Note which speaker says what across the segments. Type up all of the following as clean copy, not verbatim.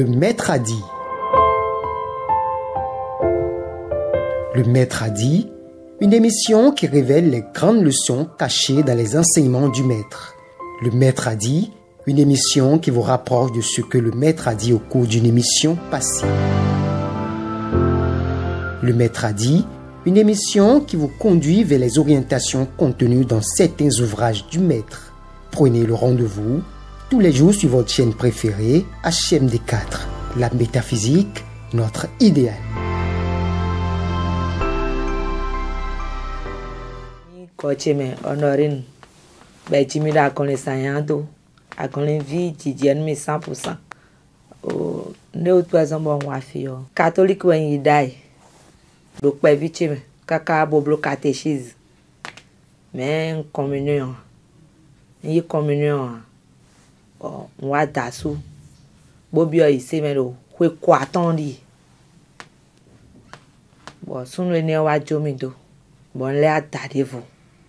Speaker 1: Le maître a dit. Le maître a dit, une émission qui révèle les grandes leçons cachées dans les enseignements du maître. Le maître a dit, une émission qui vous rapproche de ce que le maître a dit au cours d'une émission passée. Le maître a dit, une émission qui vous conduit vers les orientations contenues dans certains ouvrages du maître. Prenez le rendez-vous tous les jours sur votre chaîne préférée, HMD4. La métaphysique, notre idéal.
Speaker 2: Kocheme honorin ben timida con les sayanto a con les vie tidienne mais 100%. O ne outpoison bon wafio catholique when you die donc pas victime kaka boblo catéchisme mais communion ni communion o wa dasu bobio ise melo kwe kwatondi bon sunu ne wa jomido bon le atadevo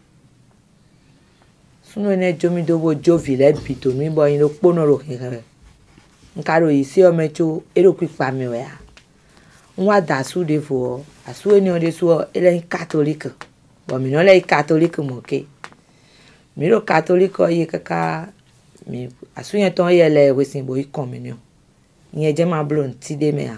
Speaker 2: sunu ne jomido bo jovile bitonu bo yin lo pono ro kere nkaro ise o mecho ero pipa mi wa nwa dasu devo asu eni o de su ele catholique bon mi no le catholique mo ke mi ro catholique o ye kaka mi asu yen ton ye le we sin bo i communion yen je ma blon ti de me a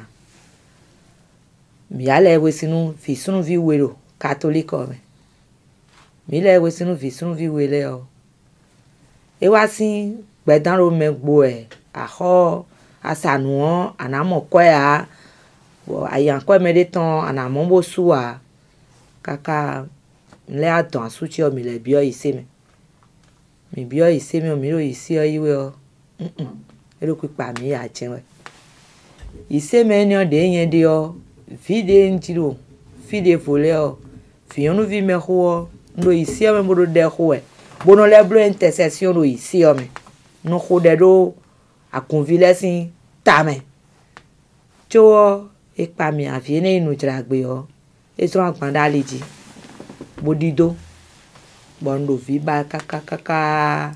Speaker 2: mi ale we sinu fi sunu vi wero catholique o mi le we sinu vi wele o e wa sin gbedan ro megbo e aho asanu anamo ko ya bo ayan ko me de ton anamo bo suwa kaka le aton asuchi o mi le bio ise mi bio ise mi o mi ro ise o iwe o ero pipa mi ya jenwe ise me ni o de yen de o vide ntiro vide vole o fionu vi me ho no ise o me bo de ho e bono le blo intercession ro ise o me no ho de do akonvilesin tame cho e pa mi aviene inu dragbe o e so agbanda leji bodido bondo vi ba kaka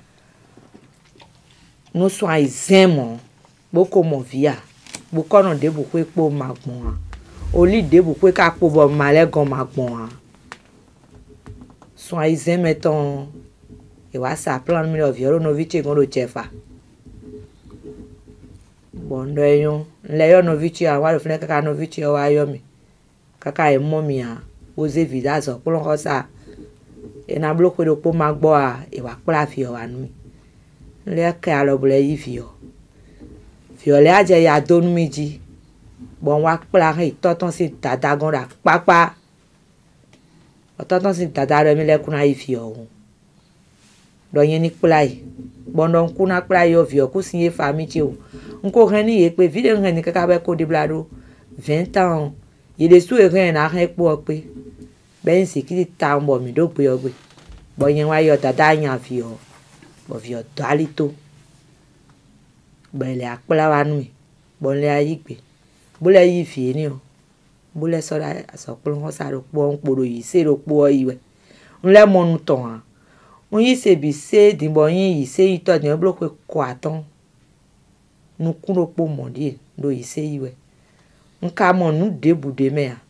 Speaker 2: no so aizemo boko mo via boko no de boko epo magbon oli de boko ka po bo malegon magbon so aizeme ton e wa sa plan mi of yoro no viche gon do chefa bondo eyon le yo no viche a wa do fne kaka no viche o ayo mi kaka e momi a oze vidazo polon ko sa e na bloko do po magbo a e wa kpla fi o anu le ka alo bole yi fi o le aje ya donu meji bon wa kpla he toton si dada gon da papa o toton si dada re mi le kuna yi fi o do yen ni kpla yi bon don kuna kpla yi o fi o ku sin ye fami ti o nko ren ni ye pe video ren ni kaka be ko de blado 20 ans ye de su e ren na ren po pe ben si ki ta mbo mi do pe o gbe bo yen wa yo dada yan fi o bo fi o dalito bele akpla wa nu bo le ayi gbe bo le yi fi ni o bo le so da so polon ho sa ro po on poro yi se ro po iwe nle mo nu ton on yi se bi se din bo yin yi se yi to din blo ko aton nu kuro po mo die do yi se iwe nka mo nu de bude me a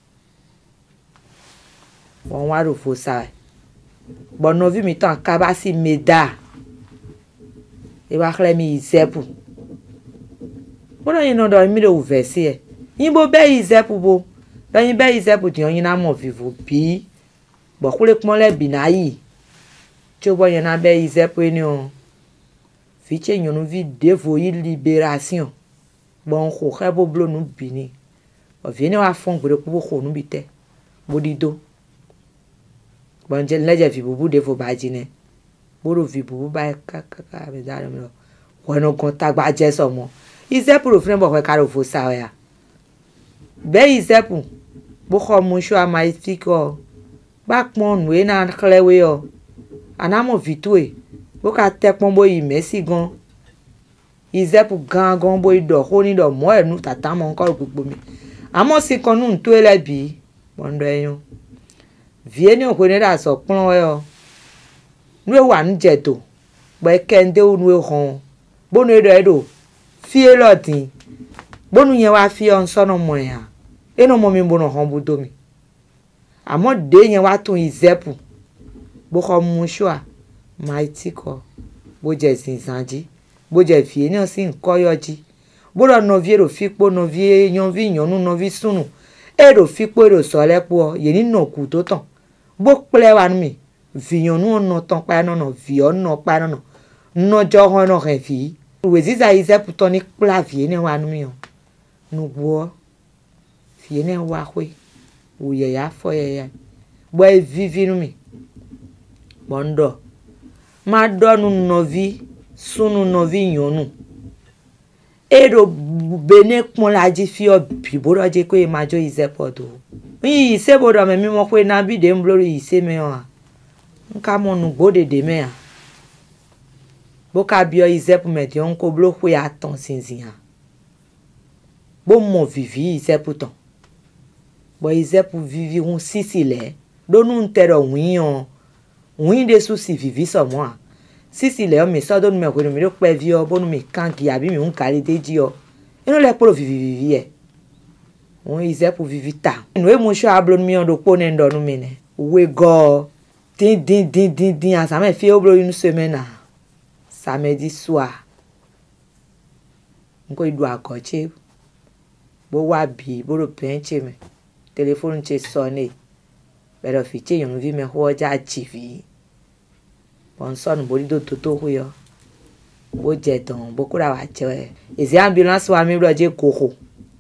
Speaker 2: won wa ro fo sa bon no vi mi tan ka ba si meda e wa kle mi izepu bona yin no do mi le uvesi e yin bo be izepu bo do yin be izepu ti yin na mo vivo bi bo kule pon le bi na yi ti o bo yin na be izepu ni o fi che yin no vi devo yi libération bon ko ke bo blo nu bi ni o vieni wa fon gbere ko ko nu bi te bodido bon je leje vi bubu devo ba jine boro vi bubu ba kaka be dare mi wono kon tagba je so mo izepu ro fun bo pe karo fo sa ya be izepu bo ko mu sho ama ifiko ba pon we na klewe o anamo vitue bo ka te pon bo yi mesi gan izepu gangan bo ido ho ni do mo enu tata mo nko gbogbo mi amo si kan nu nto ele bi bondo eyan vieni o ko ni da so pon o nu wa njeto bo kende o nu hon bo nu edo fie loti. Bonu ye wa fie on sono moya. E no momi bono hombu domi. Amo de ye wa ton izepu. Bo ko mushwa. Mighty ko. Bo je sinsanji. Bo je fie ni o sin koyoji. Bo lo novie ro fikpo novie yonvi yonu novi sunu. E ro fikpo ro sole po ye ni no ku to tan. Bo ple wa mi. Vi yonu no tan pa no vi no pa no. No jo ho no refi. Weziza izepu ton ni kla vie ni wa mi o. No bo fie ne wa kwe. Uye ya fo ye. Bo e vivi no mi. Bondo. Ma donu novi sunu novi yonu. Ero bene pon la ji fi o biboro je ko e majo izepo do. Yi se bodo me mi mo ko na bi de mblori ise me o. Nka mo nu gbode de me a. Bo ka bi o izepo me de on ko blo ko ya ton sinzin a. Bo mo vivi izepo ton. Bo izepo vivi un sisile. Do nu ntero wion. Win de souci vivi so moi. Si le me so don me ko mi ro pe vi o bonu mi kan ki abi mi un kale deji o. E no le po vivi e. Won izepo vivi ta. No e mo sho ablon mi on do po ne ndo nu mi ne. We go din asa me fi oblo une semaine. Samedi soir. Nko idu akoche. Bo wa bi bo ro penche me. Telephone che sonne. Pero fiche yon vi me hoja chivi. Bon son body do toto huyo. Bo jeton bo kura wa che. Ezi ambulance wa mi bloje koko.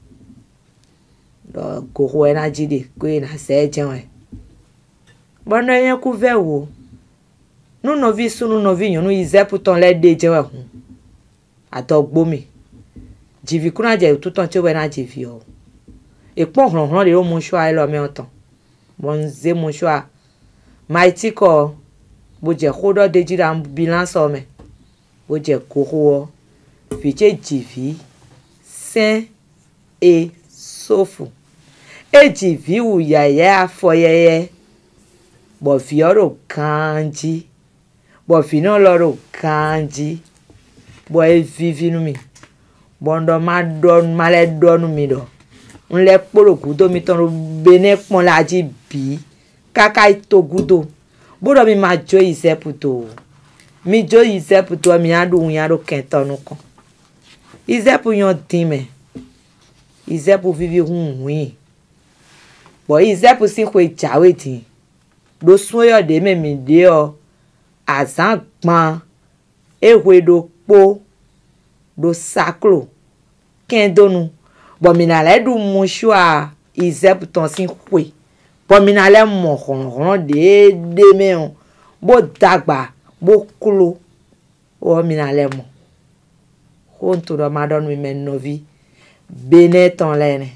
Speaker 2: Do koko ena jide ko ena se jen. Bon na yen ku ve wo. Nu no vi sunu no vi yon izepu ton le de jen wa. Atogbo mi. Jivi kuna je tout ton che we na jivi o. E pon ron le o mo sho ai lo me otan. Bon ze mon choix. Mighty ko boje khodo deji ram balance o me. Boje koko fiche jivi saint et sofu. E jivi u yaya afoyeye. Bo fioro kanji. Bo fino loro kanji. Bo e vivi nu mi. Bondo ma don male donu mi do. On le polo gudo mi ton bene pon la ji bi kaka ito gudo bodo mi ma jo izepu to mi jo izepu to mi adu unyaro kentonu kon izepu yon time izepu vivi hunwi bo izepu si kwe jawe ti do soyo de me mi de o azan gban ewe do po do saklo kendonu bon minale du mon choix izepu ton sin kwe bon minale mo ron de me bo dagba bo klo o minale mo on to do madon mi men novi beneton lene.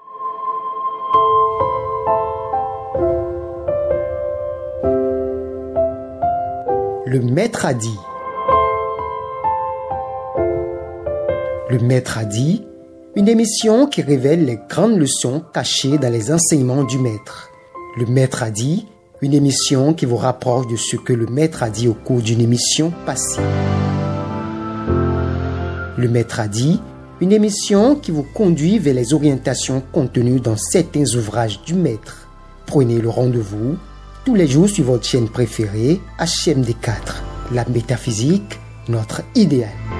Speaker 1: Le maître a dit. Le maître a dit. Une émission qui révèle les grandes leçons cachées dans les enseignements du maître. Le maître a dit, une émission qui vous rapproche de ce que le maître a dit au cours d'une émission passée. Le maître a dit, une émission qui vous conduit vers les orientations contenues dans certains ouvrages du maître. Prenez le rendez-vous tous les jours sur votre chaîne préférée HMD4. La métaphysique, notre idéal.